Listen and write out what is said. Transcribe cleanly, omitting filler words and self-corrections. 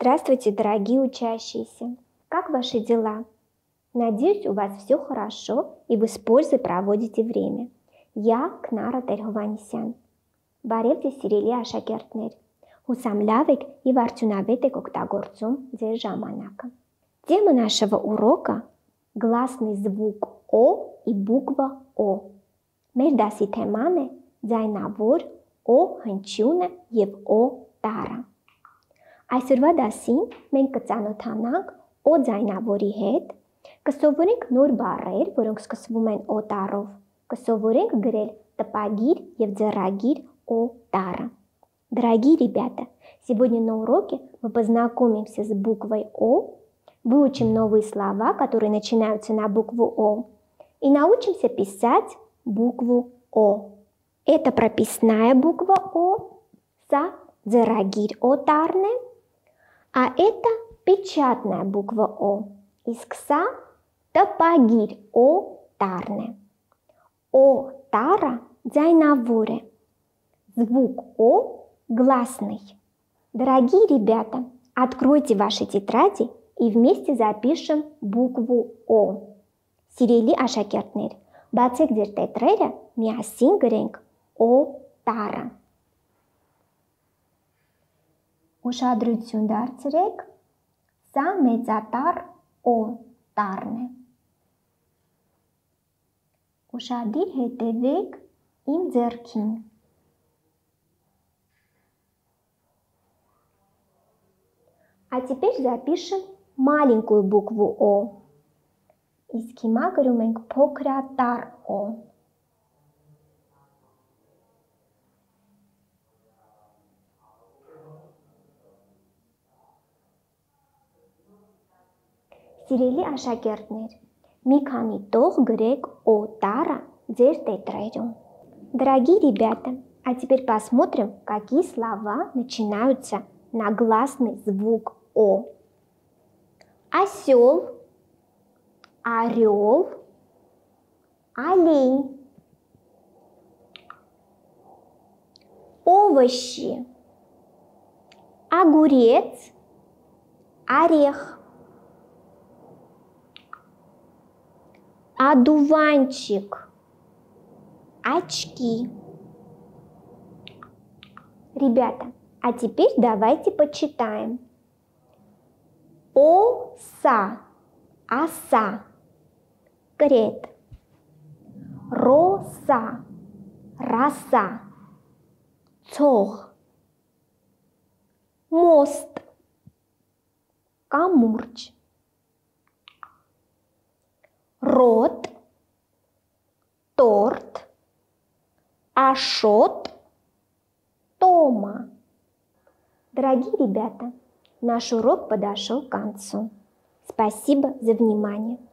Здравствуйте, дорогие учащиеся! Как ваши дела? Надеюсь, у вас все хорошо и вы с пользой проводите время. Я Кнара Տեր-Հովհաննիսյան։ Բարև ձեզ սիրելի աշակերտներ։ Հուսամլավ եք եւ արդյունավետ եք օգտագործում ձեր ժամանակը։ Тема нашего урока – гласный звук О и буква О. Մեր դասի թեման է ձայնավոր Օ հնչյունը եւ Օ տառը։ Այսօրվա դասին մենք կծանոթանանք Օ ձայնավորի հետ, կսովորենք նոր բառեր, որոնք սկսվում են Օ տառով, կսովորենք գրել տպագիր եւ ձեռագիր Օ տառը։ Дорогие ребята, сегодня на уроке мы познакомимся с буквой О, выучим новые слова, которые начинаются на букву О, и научимся писать букву О. Это прописная буква О, са ձեռագիր Օ տառն է, а это печатная буква О, իսկ սա տպագիր Օ տառն է։ Օ տառը ձայնավոր է, звук О гласный. Дорогие ребята, откройте ваши тетради и вместе запишем букву О. Սիրելի աշակերտներ, բացեք ձեր տետրերը, միասին գրենք Օ տառը։ Ուշադրություն դարձրեք, սա մեծատառ Օ տառն է։ Ուշադիր հետևեք իմ ձեռքին։ А теперь запишем маленькую букву О. Իսկ հիմա գրում ենք փոքրատառ Օ։ Սիրելի աշակերտներ, մի քանի տող գրեք Օ տառը ձեր տետրերում։ Дорогие ребята, а теперь посмотрим, какие слова начинаются на гласный звук О. Осел, орел, олень. Овощи, огурец, орех. Одуванчик, очки. Ребята, а теперь давайте почитаем. Оса, оса, крет. Роса, роса, цох. Мост, камурч. Рот, торт, ашот, тома. Дорогие ребята, наш урок подошел к концу. Спасибо за внимание.